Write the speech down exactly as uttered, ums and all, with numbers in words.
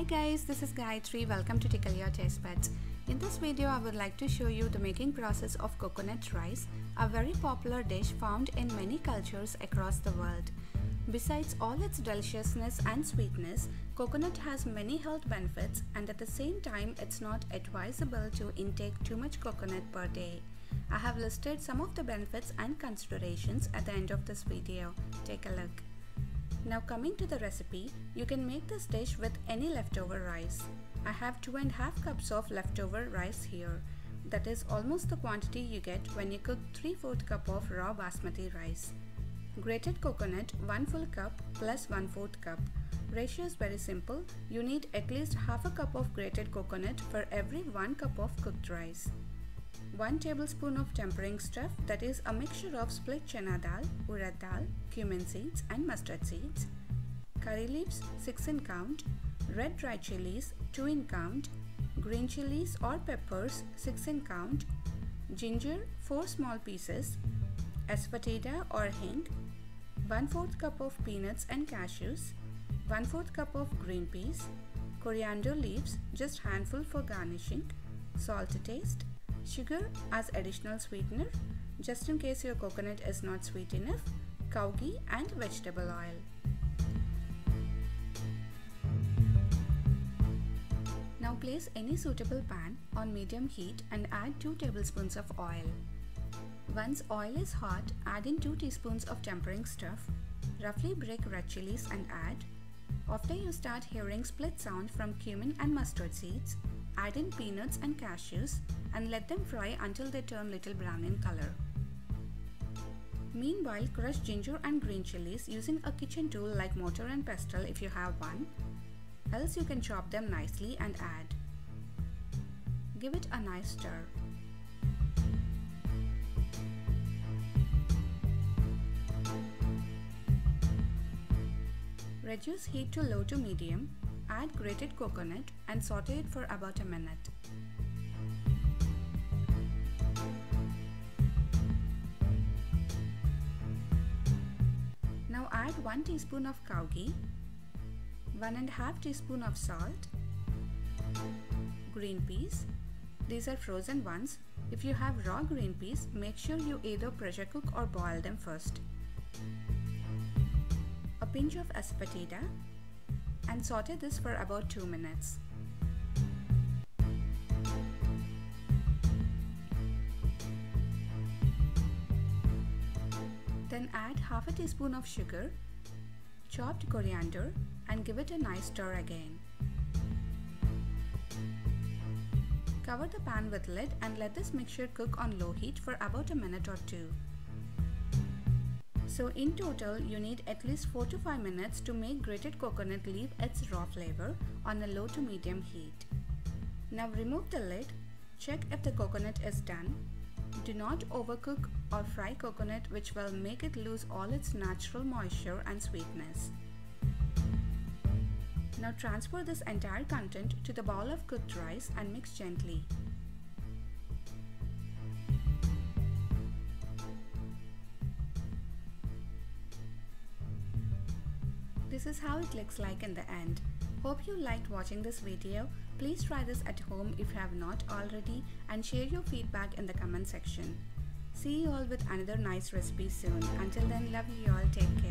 guys, this is Gayatri. Welcome to Tickle Your Taste Buds. In this video, I would like to show you the making process of coconut rice, a very popular dish found in many cultures across the world. Besides all its deliciousness and sweetness, coconut has many health benefits, and at the same time, it's not advisable to intake too much coconut per day. I have listed some of the benefits and considerations at the end of this video. Take a look. Now coming to the recipe, you can make this dish with any leftover rice. I have two and a half cups of leftover rice here. That is almost the quantity you get when you cook three fourths cup of raw basmati rice. Grated coconut one full cup plus one fourth cup. Ratio is very simple. You need at least half a cup of grated coconut for every one cup of cooked rice. one tablespoon of tempering stuff, that is a mixture of split chana dal, urad dal, cumin seeds and mustard seeds. Curry leaves six in count. Red dry chilies two in count. Green chilies or peppers six in count. Ginger four small pieces. Asafoetida or hing. one fourth cup of peanuts and cashews. one fourth cup of green peas. Coriander leaves, just handful for garnishing. Salt to taste. Sugar as additional sweetener, just in case your coconut is not sweet enough. Cow ghee and vegetable oil. Now place any suitable pan on medium heat and add two tablespoons of oil. Once oil is hot, add in two teaspoons of tempering stuff. Roughly break red chilies and add. After you start hearing split sound from cumin and mustard seeds, add in peanuts and cashews and let them fry until they turn little brown in color. Meanwhile, crush ginger and green chilies using a kitchen tool like mortar and pestle if you have one, else you can chop them nicely and add. Give it a nice stir. Reduce heat to low to medium. Add grated coconut and saute it for about a minute. Now add one teaspoon of cow ghee, one and a half teaspoon of salt, green peas. These are frozen ones. If you have raw green peas, make sure you either pressure cook or boil them first. A pinch of asafoetida, and saute this for about two minutes. Then add half a teaspoon of sugar, chopped coriander, and give it a nice stir again. Cover the pan with lid and let this mixture cook on low heat for about a minute or two. So in total, you need at least four to five minutes to make grated coconut leave its raw flavor on a low to medium heat. Now remove the lid, check if the coconut is done. Do not overcook or fry coconut, which will make it lose all its natural moisture and sweetness. Now transfer this entire content to the bowl of cooked rice and mix gently. This is how it looks like in the end. Hope you liked watching this video. Please try this at home if you have not already and share your feedback in the comment section. See you all with another nice recipe soon. Until then, love you all. Take care.